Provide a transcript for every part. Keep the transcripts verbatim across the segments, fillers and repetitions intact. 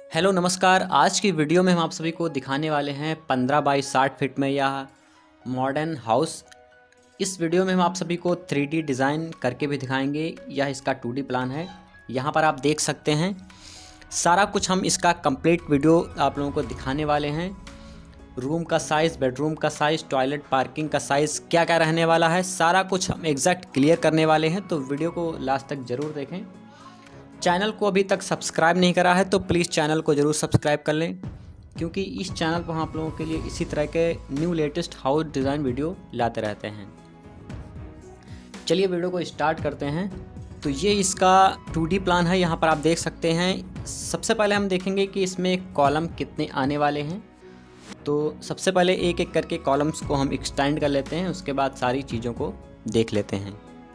Hello नमस्कार। आज की वीडियो में हम आप सभी को दिखाने वाले हैं पंद्रह बाई साठ फीट में यह मॉडर्न हाउस। इस वीडियो में हम आप सभी को थ्री डी डिज़ाइन करके भी दिखाएंगे। यह इसका टू डी प्लान है। यहाँ पर आप देख सकते हैं सारा कुछ हम इसका कंप्लीट वीडियो आप लोगों को दिखाने वाले हैं। रूम का साइज़, बेडरूम का साइज़, टॉयलेट, पार्किंग का साइज़ क्या क्या रहने वाला है, सारा कुछ हम एग्जैक्ट क्लियर करने वाले हैं। तो वीडियो को लास्ट तक ज़रूर देखें। चैनल को अभी तक सब्सक्राइब नहीं करा है तो प्लीज़ चैनल को ज़रूर सब्सक्राइब कर लें, क्योंकि इस चैनल पर हम आप लोगों के लिए इसी तरह के new latest house design video लाते रहते हैं। चलिए वीडियो को स्टार्ट करते हैं। तो ये इसका टू डी प्लान है। यहाँ पर आप देख सकते हैं। सबसे पहले हम देखेंगे कि इसमें कॉलम कितने आने वाले हैं। तो सबसे पहले एक एक करके कॉलम्स को हम एक्सटेंड कर लेते हैं, उसके बाद सारी चीज़ों को देख लेते हैं।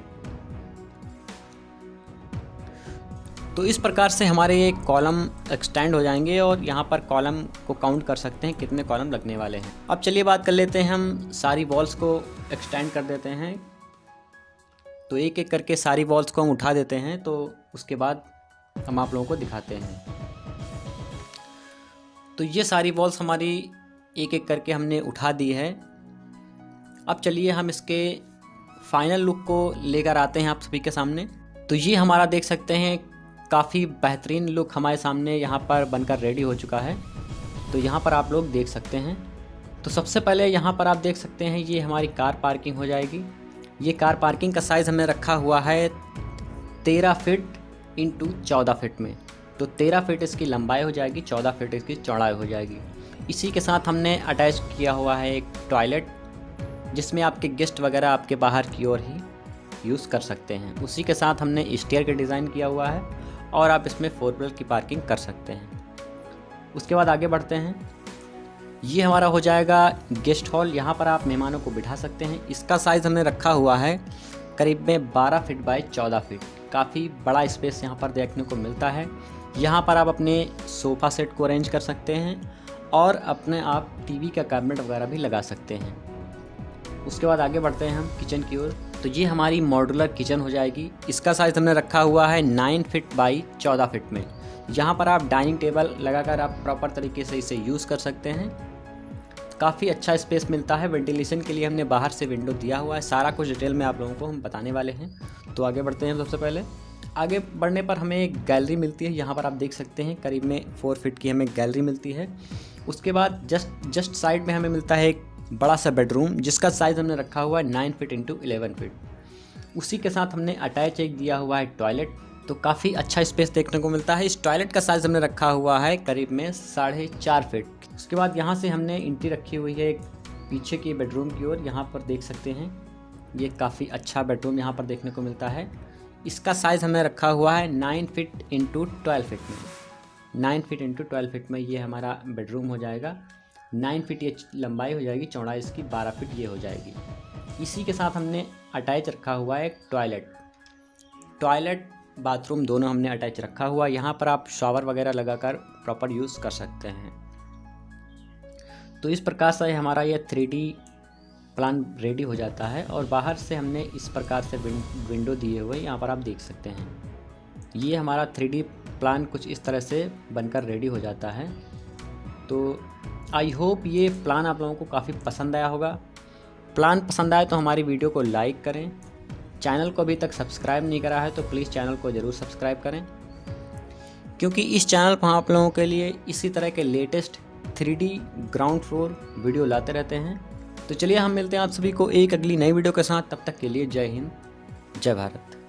तो इस प्रकार से हमारे ये कॉलम एक्सटेंड हो जाएंगे और यहाँ पर कॉलम को काउंट कर सकते हैं कितने कॉलम लगने वाले हैं। अब चलिए बात कर लेते हैं, हम सारी वॉल्स को एक्सटेंड कर देते हैं। तो एक एक करके सारी वॉल्स को हम उठा देते हैं, तो उसके बाद हम आप लोगों को दिखाते हैं। तो ये सारी वॉल्स हमारी एक एक करके हमने उठा दी है। अब चलिए हम इसके फाइनल लुक को लेकर आते हैं आप सभी के सामने। तो ये हमारा देख सकते हैं काफ़ी बेहतरीन लुक हमारे सामने यहाँ पर बनकर रेडी हो चुका है। तो यहाँ पर आप लोग देख सकते हैं। तो सबसे पहले यहाँ पर आप देख सकते हैं ये हमारी कार पार्किंग हो जाएगी। ये कार पार्किंग का साइज़ हमने रखा हुआ है तेरह फिट इंटू चौदह फिट में। तो तेरह फिट इसकी लंबाई हो जाएगी, चौदह फिट इसकी चौड़ाई हो जाएगी। इसी के साथ हमने अटैच किया हुआ है एक टॉयलेट, जिसमें आपके गेस्ट वगैरह आपके बाहर की ओर ही यूज़ कर सकते हैं। उसी के साथ हमने स्टेयर का डिज़ाइन किया हुआ है और आप इसमें फोर व्हीलर की पार्किंग कर सकते हैं। उसके बाद आगे बढ़ते हैं। ये हमारा हो जाएगा गेस्ट हॉल। यहाँ पर आप मेहमानों को बिठा सकते हैं। इसका साइज़ हमने रखा हुआ है करीब में बारह फिट बाई चौदह फिट। काफ़ी बड़ा स्पेस यहाँ पर देखने को मिलता है। यहाँ पर आप अपने सोफ़ा सेट को अरेंज कर सकते हैं और अपने आप टीवी का कैबिनेट वगैरह भी लगा सकते हैं। उसके बाद आगे बढ़ते हैं हम किचन की ओर। तो ये हमारी मॉड्यूलर किचन हो जाएगी। इसका साइज़ हमने रखा हुआ है नाइन फिट बाई चौदह फिट में। यहाँ पर आप डाइनिंग टेबल लगाकर आप प्रॉपर तरीके से इसे यूज़ कर सकते हैं। काफ़ी अच्छा स्पेस मिलता है। वेंटिलेशन के लिए हमने बाहर से विंडो दिया हुआ है। सारा कुछ डिटेल में आप लोगों को हम बताने वाले हैं। तो आगे बढ़ते हैं। सबसे पहले आगे बढ़ने पर हमें एक गैलरी मिलती है। यहाँ पर आप देख सकते हैं करीब में फोर फिट की हमें गैलरी मिलती है। उसके बाद जस्ट जस्ट साइड में हमें मिलता है एक बड़ा सा बेडरूम, जिसका साइज़ हमने रखा हुआ है nine feet into eleven feet. उसी के साथ हमने अटैच एक दिया हुआ है टॉयलेट। तो काफ़ी अच्छा स्पेस देखने को मिलता है। इस टॉयलेट का साइज़ हमने रखा हुआ है करीब में साढ़े चार फिट। उसके बाद यहाँ से हमने एंट्री रखी हुई है एक पीछे की बेडरूम की ओर। यहाँ पर देख सकते हैं ये काफ़ी अच्छा बेडरूम यहाँ पर देखने को मिलता है। इसका साइज़ हमने रखा हुआ है nine feet into twelve feet में। Nine feet into twelve feet में ये हमारा बेडरूम हो जाएगा। नाइन फिट ये लंबाई हो जाएगी, चौड़ाई इसकी बारह फिट ये हो जाएगी। इसी के साथ हमने अटैच रखा हुआ है एक टॉयलेट। टॉयलेट बाथरूम दोनों हमने अटैच रखा हुआ। यहाँ पर आप शावर वगैरह लगाकर प्रॉपर यूज़ कर सकते हैं। तो इस प्रकार से हमारा ये थ्री डी प्लान रेडी हो जाता है और बाहर से हमने इस प्रकार से विंडो दिए हुए यहाँ पर आप देख सकते हैं। ये हमारा थ्री डी प्लान कुछ इस तरह से बनकर रेडी हो जाता है। तो आई होप ये प्लान आप लोगों को काफ़ी पसंद आया होगा। प्लान पसंद आए तो हमारी वीडियो को लाइक करें। चैनल को अभी तक सब्सक्राइब नहीं करा है तो प्लीज़ चैनल को ज़रूर सब्सक्राइब करें, क्योंकि इस चैनल पर हम आप लोगों के लिए इसी तरह के latest three D ground floor video लाते रहते हैं। तो चलिए हम मिलते हैं आप सभी को एक अगली नई वीडियो के साथ। तब तक के लिए जय हिंद, जय भारत।